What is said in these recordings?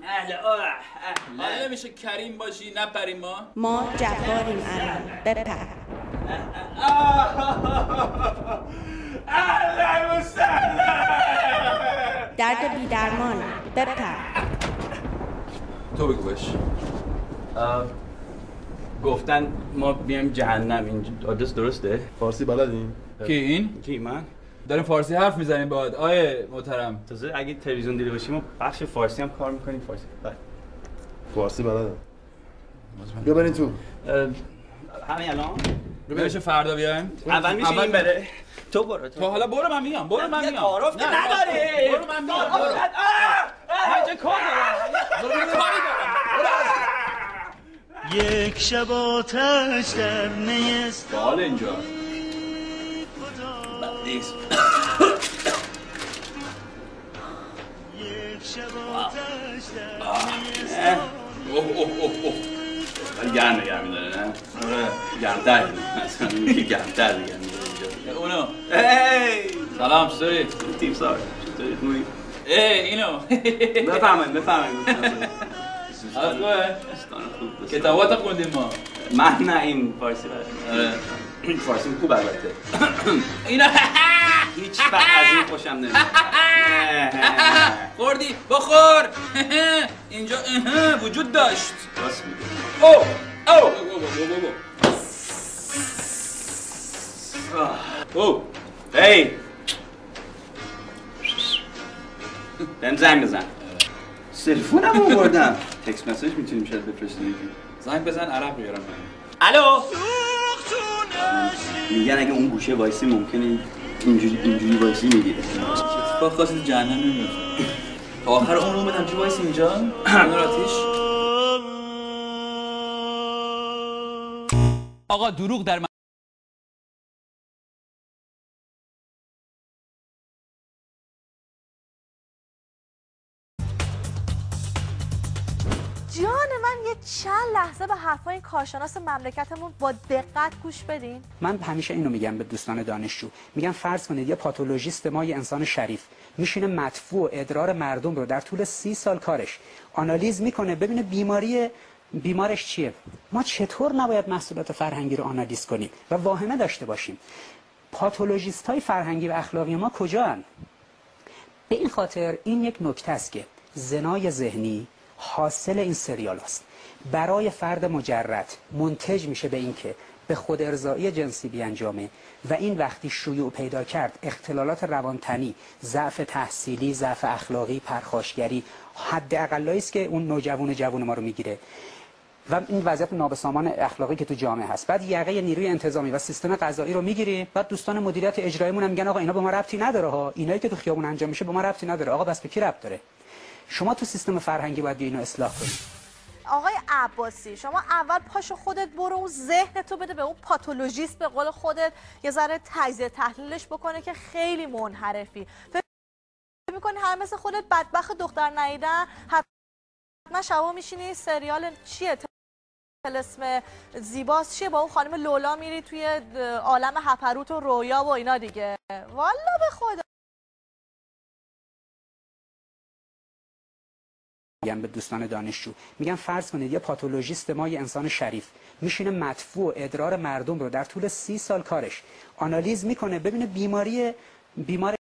حالا میشه کریم باشی نه پریما؟ ما جباریم الان بپر. اهلا و سهلا. درد بی درمان بپر. تو بگو باش. گفتن ما بیایم جهنم. این آدرس درسته؟ فارسی بلدین؟ کی این؟ کی من؟ داریم فارسی حرف میزنیم باهات آیه محترم. تازه اگه تلویزیون دیده باشیم ما بخش فارسی هم کار میکنیم. فارسی بله. فارسی بلدم. بیا برین تو. همین الان؟ بشه فردا بیایم؟ اول میشه این بره. تو برو. تو حالا برو من میام. برو من میام. تعارف که نداری. برو من میام. برو. من چه کار دارم؟ برو کاری دارم. یک شب آتش در نیست حال اینجا نیست. یک شب آتش در نیست ولی گرمه داره نه؟ گرمتر مثلا میگه گرمتر دیگه اینجا. اونو هی سلام چطوری؟ تیم سار چطوری موی؟ اینو بفهمید حالا خوبه؟ خوب کتابات خوندیم ما. من نه این فارسی بلدم. فارسی خوب البته. اینا هیچ وقت از این خوشم نمیاد. خوردی بخور. اینجا وجود داشت. راست میگه. او هی بهم زنگ بزن. تلفنم آوردم. تکست مسیج میتونیم شاید بفرستیم. زنگ بزن عرق بیارم من. الو. میگن اگه اون گوشه وایسی ممکنه اینجوری وایسی میگیره. اتفاق خاصی تو جهنم نمیفته. تا آخر عمرم بدم چی وایسی اینجا؟ اون آتیش. آقا دروغ در جان من یه چند لحظه به حرفای این کارشناس مملکتمون با دقت گوش بدین. من همیشه اینو میگم به دوستان دانشجو، میگم فرض کنید یه پاتولوژیست ما، یه انسان شریف میشینه مدفوع ادرار مردم رو در طول 30 سال کارش آنالیز میکنه ببینه بیمارش چیه. ما چطور نباید محصولات فرهنگی رو آنالیز کنیم و واهمه داشته باشیم؟ پاتولوژیست های فرهنگی و اخلاقی ما کجاست؟ به این خاطر این یک نکته است که زنای ذهنی حاصل این سریال است. برای فرد مجرد منتج میشه به این که به خود ارضایی جنسی بیانجامه و این وقتی شیوع پیدا کرد اختلالات روانتنی، ضعف تحصیلی، ضعف اخلاقی، پرخاشگری حداقلایی است که اون جوون ما رو میگیره و این وضعیت نابسامان اخلاقی که تو جامعه هست. بعد یقه نیروی انتظامی و سیستم قضایی رو میگیریم. بعد دوستان مدیریت اجراییمون هم میگن آقا اینا به ما ربطی نداره ها، اینایی که تو خیابون انجام میشه به ما ربطی نداره. آقا بس به کی ربط داره؟ شما تو سیستم فرهنگی باید اینو اصلاح کنید. آقای عباسی شما اول پاشو خودت برو اون ذهنتو بده به اون پاتولوژیست، به قول خودت یه ذره تجزیه تحلیلش بکنه که خیلی منحرفی. فکر می‌کنی هر مثل خودت بدبخت دختر نیدن حتما شبا میشینی سریال چیه طلسم زیباست چیه با اون خانم لولا میری توی عالم هپروت و رویا و اینا دیگه. والا به خدا میگم به دوستان دانشجو، میگم فرض کنید یه پاتولوژیست ما، یه انسان شریف میشینه مدفوع ادرار مردم رو در طول 30 سال کارش آنالیز میکنه ببینه بیمار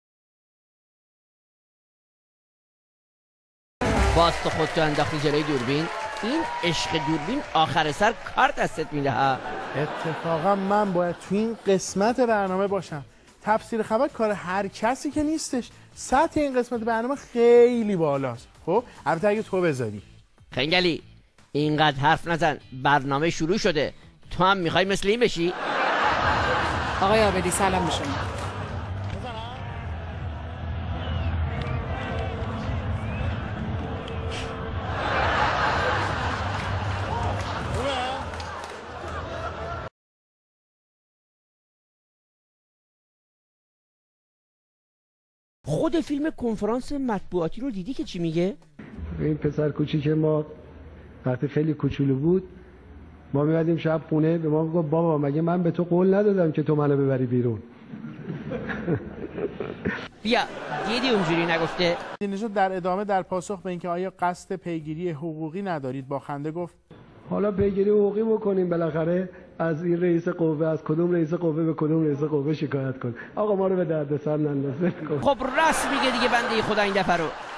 باز تو خودتو انداختی جلوی دوربین. این عشق دوربین آخر سر کار دستت میده ها. اتفاقا من باید تو این قسمت برنامه باشم. تفسیر خبر کار هر کسی که نیستش. سطح این قسمت برنامه خیلی بالاست. خب البته اگه تو بذاری. خنگلی اینقدر حرف نزن، برنامه شروع شده. تو هم میخوای مثل این بشی؟ آقای عابدی سلام به شما. خود فیلم کنفرانس مطبوعاتی رو دیدی که چی میگه؟ این پسر کوچیک ما وقتی خیلی کوچولو بود ما میادیم شب خونه به ما گفت بابا مگه من به تو قول ندادم که تو منو ببری بیرون. بیا دیدی اونجوری نگفته؟ نژاد در ادامه در پاسخ به اینکه آیا قصد پیگیری حقوقی ندارید با خنده گفت حالا پیگیری حقوقی بکنیم بالاخره از این رئیس قوه، از کدوم رئیس قوه به کدوم رئیس قوه شکایت کن. آقا ما رو به دردسر ننداز. خب راست میگه دیگه بنده خدا این دفعه رو.